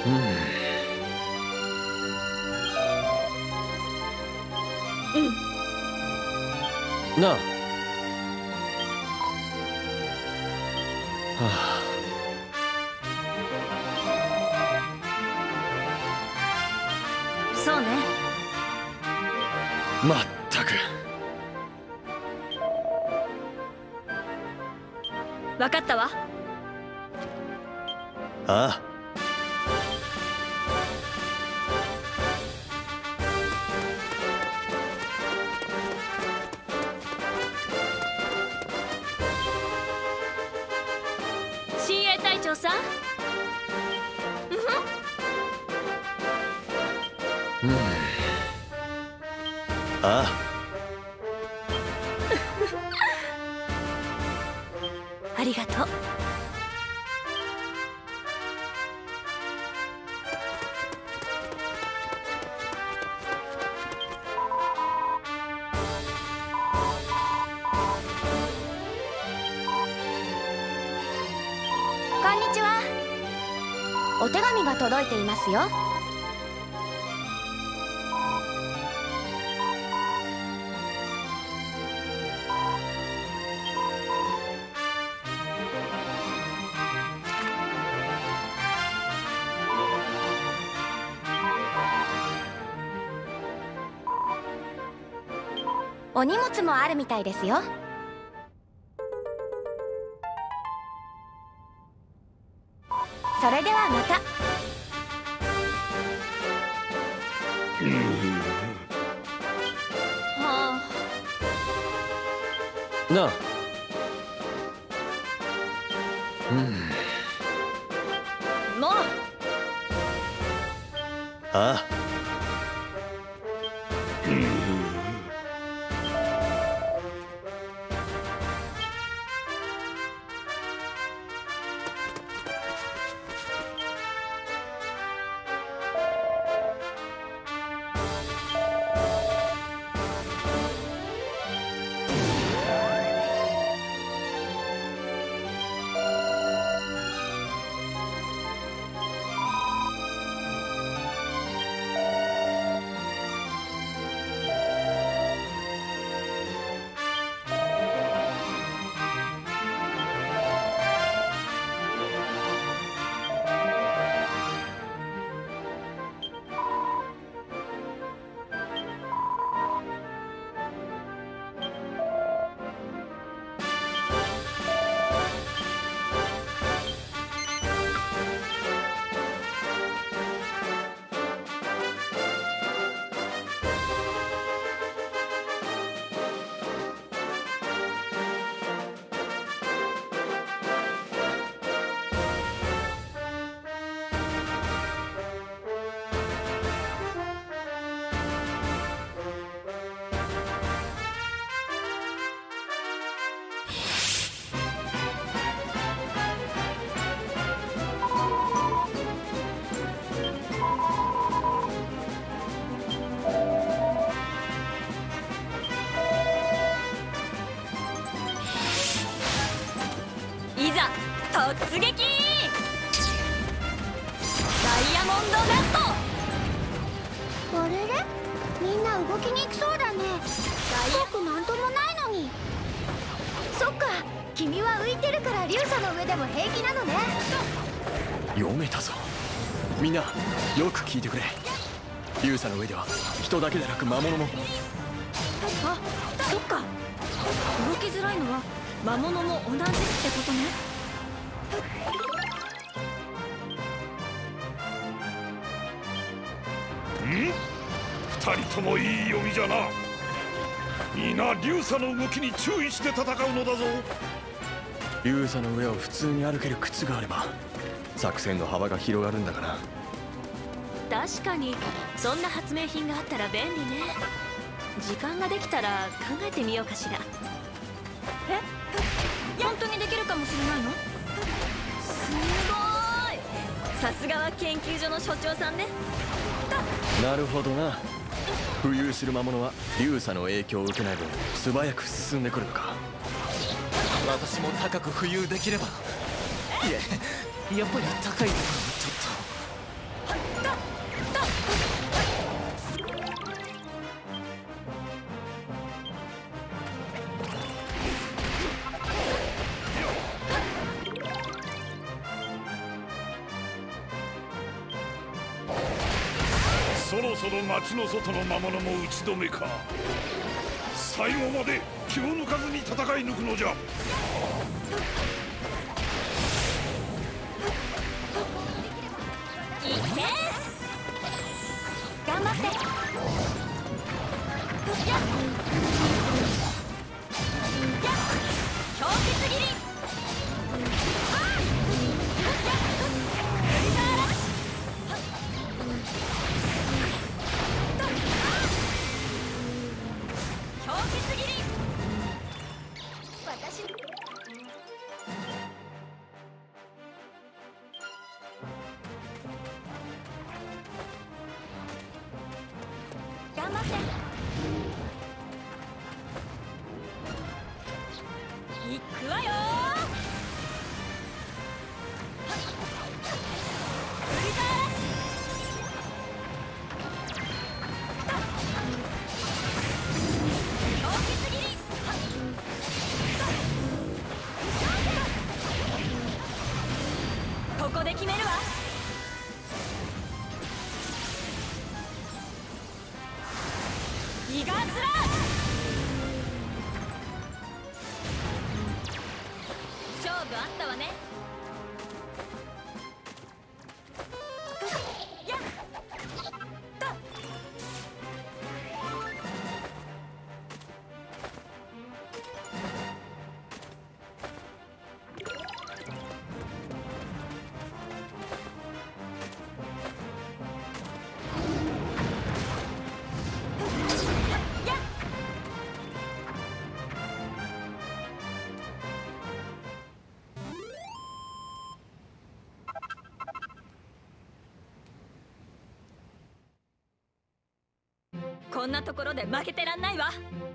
なあ。はあ。 そうね。 まったく。 分かったわ。 ああ。 親衛隊長さん。 ああ。 ありがとう。 こんにちは。お手紙が届いていますよ。お荷物もあるみたいですよ。それではまた。 はあ。なあ。 もう。 ああ。 突撃！ダイヤモンドダスト！ あれれ、みんな動きにくそうだね。僕なんともないのに。そっか、君は浮いてるから流砂の上でも平気なのね。 読めたぞ。みんなよく聞いてくれ。流砂の上では人だけでなく魔物も。 あ、そっか。動きづらいのは魔物も同じってことね。 二人ともいい読みじゃな。皆流砂の動きに注意して戦うのだぞ。 流砂の上を普通に歩ける靴があれば作戦の幅が広がるんだから。 確かにそんな発明品があったら便利ね。時間ができたら考えてみようかしら。本当にできるかもしれないの？すごーい。さすがは研究所の所長さんね。 なるほどな。浮遊する魔物は流砂の影響を受けない分素早く進んでくるのか。 私も高く浮遊できれば。いえ、やっぱり高いところはちょっと。 そろそろ町の外の魔物も打ち止めか。最後まで気を抜かずに戦い抜くのじゃ。 いけ頑張ってやっ氷結切り頑張っていくわよここで決めるわ。ギガスラー勝負あったわね。やっとこんなところで負けてらんないわ。